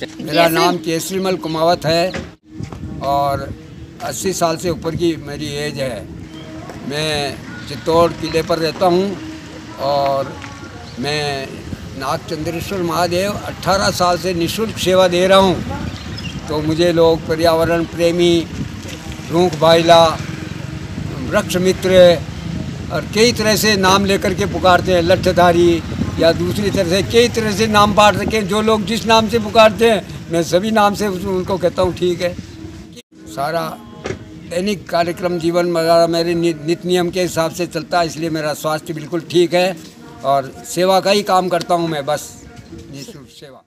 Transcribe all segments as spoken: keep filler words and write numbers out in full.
मेरा नाम केसरीमल कुमावत है और अस्सी साल से ऊपर की मेरी एज है। मैं चित्तौड़ किले पर रहता हूँ और मैं नागचंद्रेश्वर महादेव अठारह साल से निःशुल्क सेवा दे रहा हूँ। तो मुझे लोग पर्यावरण प्रेमी, रूख भाईला, वृक्ष मित्र और कई तरह से नाम लेकर के पुकारते हैं, लठधारी या दूसरी तरह से कई तरह से नाम बांट रखे। जो लोग जिस नाम से पुकारते हैं मैं सभी नाम से उनको कहता हूँ ठीक है। सारा दैनिक कार्यक्रम जीवन वगैरह मेरे नित्य नियम के हिसाब से चलता है, इसलिए मेरा स्वास्थ्य बिल्कुल ठीक है और सेवा का ही काम करता हूँ मैं, बस निःशुल्क सेवा।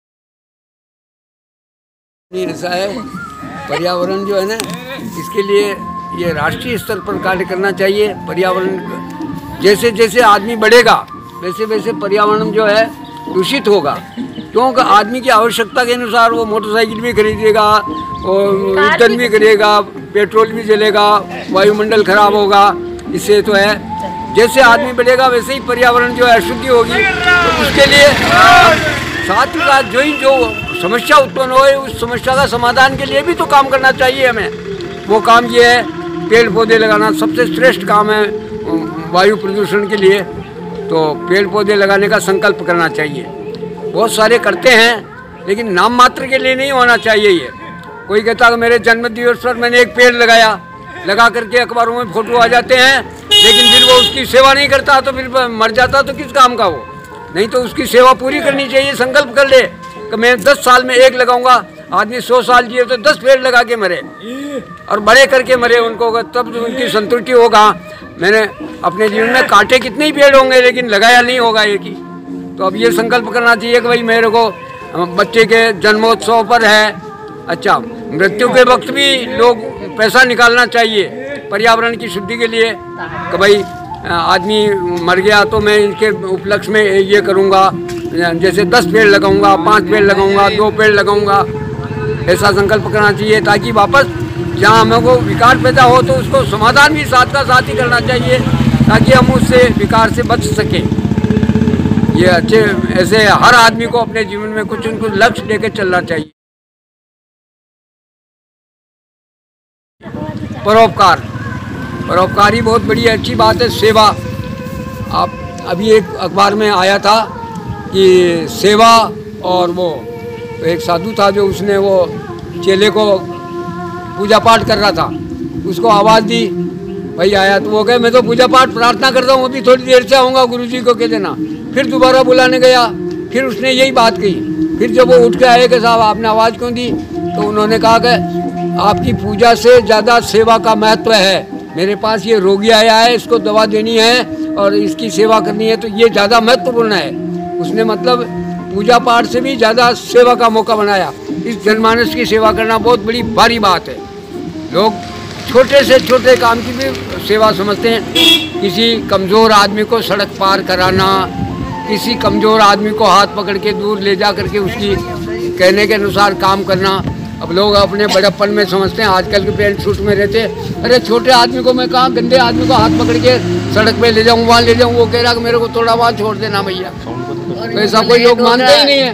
ऐसा है, पर्यावरण जो है ना, इसके लिए ये राष्ट्रीय स्तर पर कार्य करना चाहिए। पर्यावरण जैसे जैसे आदमी बढ़ेगा वैसे वैसे पर्यावरण जो है दूषित होगा, क्योंकि आदमी की आवश्यकता के अनुसार वो मोटरसाइकिल भी खरीदेगा और ईंधन भी करेगा, पेट्रोल भी जलेगा, वायुमंडल खराब होगा। इससे तो है जैसे आदमी बढ़ेगा वैसे ही पर्यावरण जो है अशुद्धि होगी। तो उसके लिए साथ ही साथ जो ही जो समस्या उत्पन्न हो उस समस्या का समाधान के लिए भी तो काम करना चाहिए हमें। वो काम ये है, पेड़ पौधे लगाना सबसे श्रेष्ठ काम है वायु प्रदूषण के लिए। तो पेड़ पौधे लगाने का संकल्प करना चाहिए। बहुत सारे करते हैं लेकिन नाम मात्र के लिए नहीं होना चाहिए। ये कोई कहता है मेरे जन्मदिवस पर मैंने एक पेड़ लगाया, लगा करके अखबारों में फोटो आ जाते हैं, लेकिन फिर वो उसकी सेवा नहीं करता तो फिर मर जाता तो किस काम का वो। नहीं तो उसकी सेवा पूरी करनी चाहिए। संकल्प कर ले कि मैं दस साल में एक लगाऊंगा। आदमी सौ साल जिए तो दस पेड़ लगा के मरे और बड़े करके मरे उनको, तब तो उनकी संतुष्टि होगा। मैंने अपने जीवन में काटे कितने ही पेड़ होंगे लेकिन लगाया नहीं होगा एक ही। तो अब ये संकल्प करना चाहिए कि भाई मेरे को बच्चे के जन्मोत्सव पर है, अच्छा मृत्यु के वक्त भी लोग पैसा निकालना चाहिए पर्यावरण की शुद्धि के लिए कि भाई आदमी मर गया तो मैं इनके उपलक्ष्य में ये करूँगा, जैसे दस पेड़ लगाऊंगा, पाँच पेड़ लगाऊंगा, दो पेड़ लगाऊंगा। ऐसा संकल्प करना चाहिए ताकि वापस जहाँ हमको विकार पैदा हो तो उसको समाधान भी साथ का साथ ही करना चाहिए ताकि हम उससे विकार से बच सकें। ये अच्छे ऐसे हर आदमी को अपने जीवन में कुछ न कुछ लक्ष्य लेकर चलना चाहिए। परोपकार परोपकार ही बहुत बड़ी अच्छी बात है। सेवा, आप अभी एक अखबार में आया था कि सेवा, और वो एक साधु था जो उसने वो चेले को पूजा पाठ कर रहा था, उसको आवाज़ दी, भाई आया तो वो कहे मैं तो पूजा पाठ प्रार्थना करता हूँ, अभी थोड़ी देर से आऊँगा, गुरुजी को कह देना। फिर दोबारा बुलाने गया, फिर उसने यही बात कही। फिर जब वो उठ के आए कि साहब आपने आवाज़ क्यों दी, तो उन्होंने कहा कि आपकी पूजा से ज़्यादा सेवा का महत्व है। मेरे पास ये रोगी आया है, इसको दवा देनी है और इसकी सेवा करनी है, तो ये ज़्यादा महत्वपूर्ण है। उसने मतलब पूजा पाठ से भी ज़्यादा सेवा का मौका बनाया। इस जनमानस की सेवा करना बहुत बड़ी भारी बात है। लोग छोटे से छोटे काम की भी सेवा समझते हैं। किसी कमज़ोर आदमी को सड़क पार कराना, किसी कमज़ोर आदमी को हाथ पकड़ के दूर ले जा करके उसकी कहने के अनुसार काम करना। अब लोग अपने बड़प्पन में समझते हैं, आजकल के पेंट सूट में रहते, अरे छोटे आदमी को मैं कहाँ गंदे आदमी को हाथ पकड़ के सड़क पे ले जाऊँ, वहाँ ले जाऊँ। वो कह रहा कि मेरे को थोड़ा वहाँ छोड़ देना भैया। ऐसा कोई लोग मानते ही नहीं है,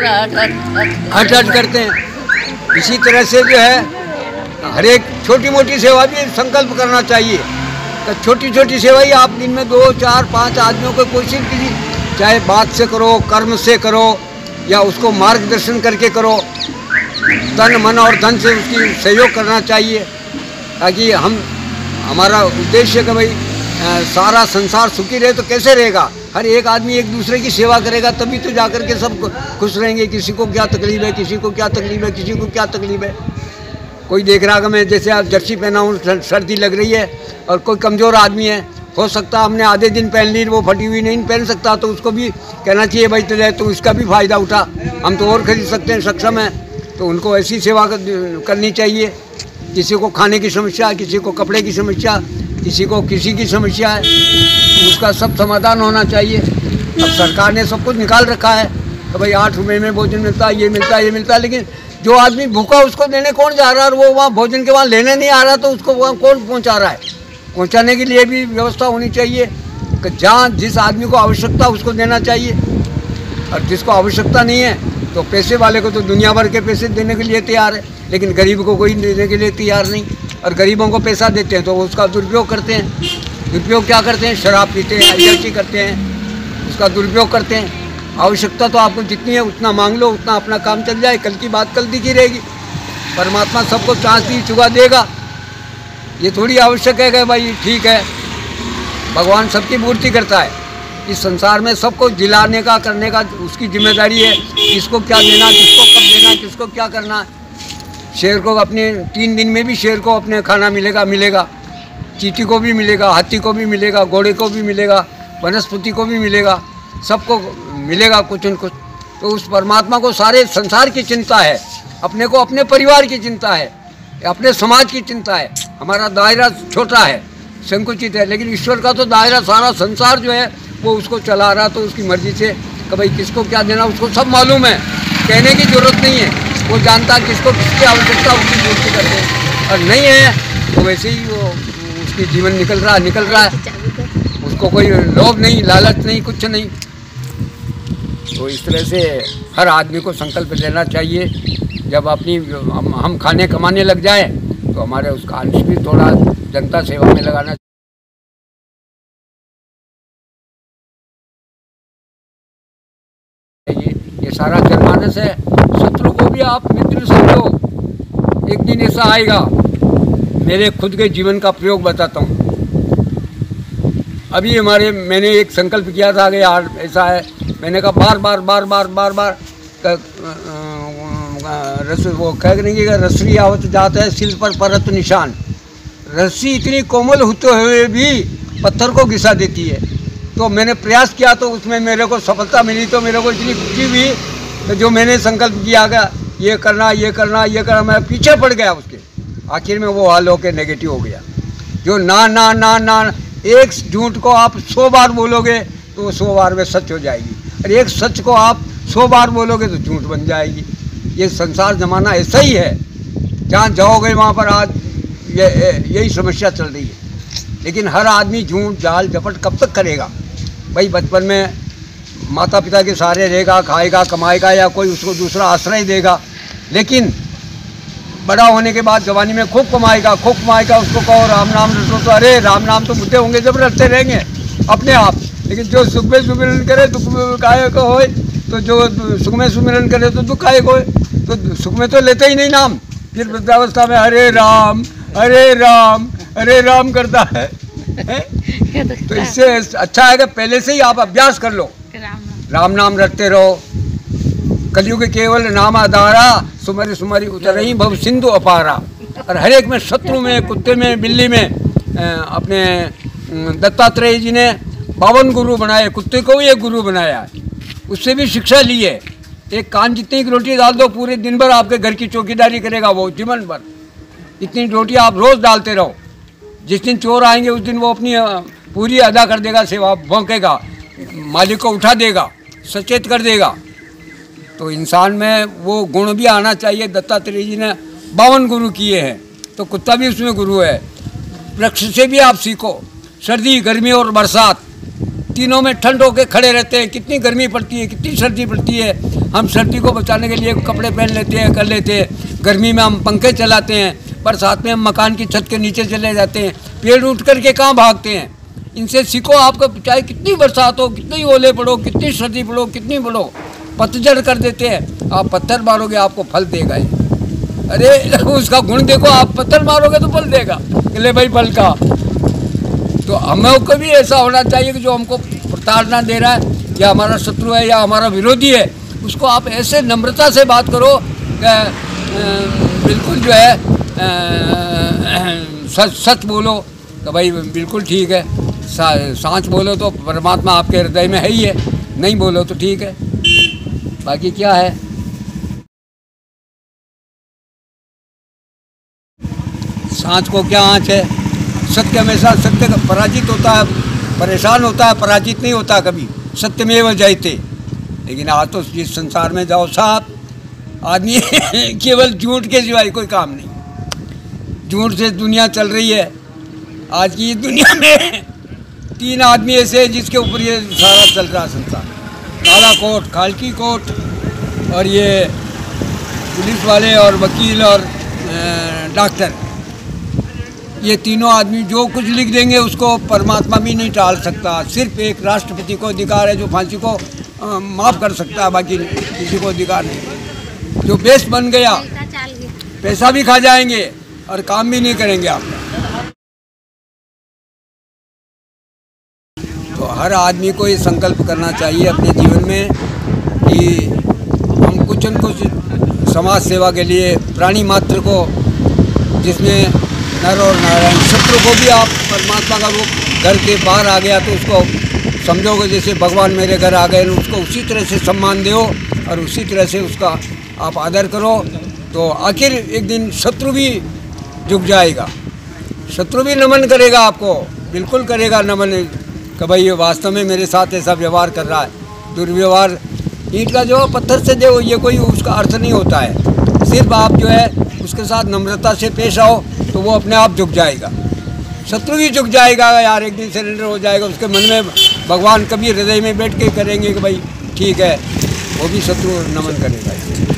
हट हट करते हैं। इसी तरह से जो है हर एक छोटी मोटी सेवा भी संकल्प करना चाहिए। तो छोटी छोटी सेवा ही आप दिन में दो चार पाँच आदमियों को कोशिश कीजिए, चाहे बात से करो, कर्म से करो या उसको मार्गदर्शन करके करो। तन मन और धन से उसकी सहयोग करना चाहिए ताकि हम हमारा उद्देश्य कि भाई सारा संसार सुखी रहे। तो कैसे रहेगा? हर एक आदमी एक दूसरे की सेवा करेगा तभी तो जाकर के सब खुश रहेंगे। किसी को क्या तकलीफ है, किसी को क्या तकलीफ है, किसी को क्या तकलीफ है। कोई देख रहा कि मैं जैसे आप जर्सी पहना हूँ, सर्दी लग रही है, और कोई कमज़ोर आदमी है, हो सकता हमने आधे दिन पहन ली, वो फटी हुई नहीं पहन सकता, तो उसको भी कहना चाहिए भाई चले तो इसका भी फ़ायदा उठा, हम तो और खरीद सकते हैं, सक्षम है। तो उनको ऐसी सेवा करनी चाहिए। किसी को खाने की समस्या, किसी को कपड़े की समस्या, किसी को किसी की समस्या है, उसका सब समाधान होना चाहिए। अब सरकार ने सब कुछ निकाल रखा है तो भाई आठ रुपये में भोजन मिलता है, ये मिलता है, ये मिलता है, लेकिन जो आदमी भूखा उसको देने कौन जा रहा है? और वो वहाँ भोजन के वहाँ लेने नहीं आ रहा तो उसको वहाँ कौन पहुँचा रहा है? पहुँचाने के लिए भी व्यवस्था होनी चाहिए कि जहाँ जिस आदमी को आवश्यकता उसको देना चाहिए, और जिसको आवश्यकता नहीं है तो पैसे वाले को तो दुनिया भर के पैसे देने के लिए तैयार है, लेकिन गरीब को कोई देने के लिए तैयार नहीं। और गरीबों को पैसा देते हैं तो वो उसका दुरुपयोग करते हैं। दुरुपयोग क्या करते हैं? शराब पीते हैं, अय्याशी करते हैं, उसका दुरुपयोग करते हैं। आवश्यकता तो आपको जितनी है उतना मांग लो, उतना अपना काम चल जाए, कल की बात कल दिखी रहेगी। परमात्मा सबको चांस दी चुका देगा। ये थोड़ी आवश्यक है कि भाई ठीक है, भगवान सबकी पूर्ति करता है। इस संसार में सबको जिलाने का करने का उसकी जिम्मेदारी है, किसको क्या देना, किसको कब देना, किसको क्या करना। शेर को अपने तीन दिन में भी शेर को अपने खाना मिलेगा मिलेगा चींटी को भी मिलेगा, हाथी को भी मिलेगा, घोड़े को भी मिलेगा, वनस्पति को भी मिलेगा, सबको मिलेगा कुछ न कुछ। तो उस परमात्मा को सारे संसार की चिंता है, अपने को अपने परिवार की चिंता है, अपने समाज की चिंता है। हमारा दायरा छोटा है, संकुचित है, लेकिन ईश्वर का तो दायरा सारा संसार जो है वो उसको चला रहा। तो उसकी मर्जी से कि भाई किसको क्या देना उसको सब मालूम है, कहने की ज़रूरत नहीं है। वो जानता है किसको किसकी आवश्यकता उसकी पूर्ति करते हैं, और नहीं है तो वैसे ही वो उसकी जीवन निकल रहा है निकल रहा है उसको कोई लोभ नहीं, लालच नहीं, कुछ नहीं। तो इस तरह से हर आदमी को संकल्प लेना चाहिए। जब अपनी हम, हम खाने कमाने लग जाए तो हमारे उसका अंश भी थोड़ा जनता सेवा में लगाना चाहिए। ये सारा जनमानस है। शत्रु को भी आप मित्र समझो। एक दिन ऐसा आएगा, मेरे खुद के जीवन का प्रयोग बताता हूँ। अभी हमारे मैंने एक संकल्प किया था कि यार ऐसा है, मैंने कहा बार बार बार बार बार बार रस वो कह नहीं कि रसरी आवत जाता है सिल पर परत निशान। रस्सी इतनी कोमल होते हुए भी पत्थर को घिसा देती है। तो मैंने प्रयास किया तो उसमें मेरे को सफलता मिली, तो मेरे को इतनी खुशी हुई। तो जो मैंने संकल्प किया गया ये करना ये करना ये करना, मैं पीछे पड़ गया उसके। आखिर में वो हाल होकर नेगेटिव हो गया। जो ना ना ना ना एक झूठ को आप सौ बार बोलोगे तो वो सौ बार में सच हो जाएगी, और एक सच को आप सौ बार बोलोगे तो झूठ बन जाएगी। ये संसार जमाना ऐसा ही है, जहाँ जाओगे वहाँ पर आज ये यही समस्या चल रही है। लेकिन हर आदमी झूठ जाल झपट कब तक करेगा? भाई बचपन में माता पिता के सहारे रहेगा, खाएगा कमाएगा, या कोई उसको दूसरा आश्रय देगा। लेकिन बड़ा होने के बाद जवानी में खूब कमाएगा खूब कमाएगा उसको कहो राम नाम रटो, तो अरे राम नाम तो बुढ़े होंगे जब रटते रहेंगे अपने आप। लेकिन जो सुख में सुमिरन करे दुख में काहे को होए, तो जो सुख में सुमिरन करे तो दुख काहे को होए। तो सुख में तो लेते ही नहीं नाम, फिर वृद्धावस्था में हरे राम हरे राम हरे राम करता है, है? तो इससे अच्छा है कि पहले से ही आप अभ्यास कर लो, राम नाम रटते रहो। कलयुग केवल नाम आधारा, सुमरि सुमरि उतरही भव सिंधु अपारा। और हर एक में शत्रु में, कुत्ते में, बिल्ली में अपने दत्तात्रेय जी ने बावन गुरु बनाए, कुत्ते को भी एक गुरु बनाया, उससे भी शिक्षा ली है। एक कान जितनी की रोटी डाल दो पूरे दिन भर आपके घर की चौकीदारी करेगा वो जीवन भर। इतनी रोटी आप रोज़ डालते रहो, जिस दिन चोर आएंगे उस दिन वो अपनी पूरी अदा कर देगा, सेवा भौंकेगा, मालिक को उठा देगा, सचेत कर देगा। तो इंसान में वो गुण भी आना चाहिए। दत्तात्रेय जी ने बावन गुरु किए हैं, तो कुत्ता भी उसमें गुरु है। वृक्ष से भी आप सीखो। सर्दी गर्मी और बरसात तीनों में ठंड होकर खड़े रहते हैं। कितनी गर्मी पड़ती है, कितनी सर्दी पड़ती है। हम सर्दी को बचाने के लिए कपड़े पहन लेते हैं, कर लेते हैं। गर्मी में हम पंखे चलाते हैं, बरसात में हम मकान की छत के नीचे चले जाते हैं। पेड़ उठ करके कहाँ भागते हैं। इनसे सीखो। आपको चाहे कितनी बरसात हो, कितनी ओले पड़ो, कितनी सर्दी पड़ो, कितनी पड़ो, पतझड़ कर देते हैं। आप पत्थर मारोगे आपको फल देगा। अरे उसका गुण देखो, आप पत्थर मारोगे तो फल देगा। ले भाई फल का। तो हमें को भी ऐसा होना चाहिए कि जो हमको प्रताड़ना दे रहा है या हमारा शत्रु है या हमारा विरोधी है, उसको आप ऐसे नम्रता से बात करो कि बिल्कुल जो है सच सच बोलो तो भाई बिल्कुल ठीक है। सांच बोलो तो परमात्मा आपके हृदय में है ही है, नहीं बोलो तो ठीक है। बाकी क्या है, सांच को क्या आँच है। सत्य हमेशा सत्य पराजित होता है, परेशान होता है, पराजित नहीं होता कभी। सत्यमेव जयते। लेकिन आज तो जिस संसार में जाओ साहब, आदमी केवल झूठ के सिवाय कोई काम नहीं। झूठ से दुनिया चल रही है। आज की दुनिया में तीन आदमी ऐसे हैं जिसके ऊपर ये सारा चल रहा संसार। काला कोट, खालकी कोट और ये पुलिस वाले और वकील और डॉक्टर, ये तीनों आदमी जो कुछ लिख देंगे उसको परमात्मा भी नहीं टाल सकता। सिर्फ एक राष्ट्रपति को अधिकार है जो फांसी को माफ़ कर सकता है, बाकी किसी को अधिकार नहीं। जो बेस बन गया, पैसा भी खा जाएंगे और काम भी नहीं करेंगे आपका। तो हर आदमी को ये संकल्प करना चाहिए अपने जीवन में कि हम कुछ न कुछ समाज सेवा के लिए, प्राणी मात्र को, जिसमें नर और नारायण, शत्रु को भी आप परमात्मा का रूप, घर के बाहर आ गया तो उसको समझोगे जैसे भगवान मेरे घर आ गए, उसको उसी तरह से सम्मान दो और उसी तरह से उसका आप आदर करो, तो आखिर एक दिन शत्रु भी झुक जाएगा, शत्रु भी नमन करेगा आपको, बिल्कुल करेगा नमन कि भाई ये वास्तव में मेरे साथ ऐसा व्यवहार कर रहा है। दुर्व्यवहार, ईंट का जो पत्थर से दो, ये कोई उसका अर्थ नहीं होता है। सिर्फ आप जो है उसके साथ नम्रता से पेश आओ तो वो अपने आप झुक जाएगा, शत्रु भी झुक जाएगा यार, एक दिन सरेंडर हो जाएगा। उसके मन में भगवान कभी हृदय में बैठ के करेंगे कि भाई ठीक है, वो भी शत्रु नमन करेगा।